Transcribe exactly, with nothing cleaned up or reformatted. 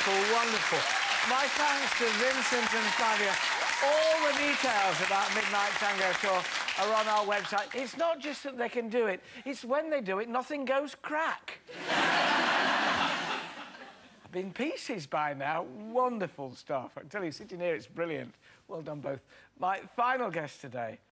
wonderful, wonderful. My thanks to Vincent and Flavia. All the details about Midnight Tango Tour are on our website. It's not just that they can do it, it's when they do it, nothing goes crack. I've been pieces by now. Wonderful stuff. I tell you, sitting here, it's brilliant. Well done, both. My final guest today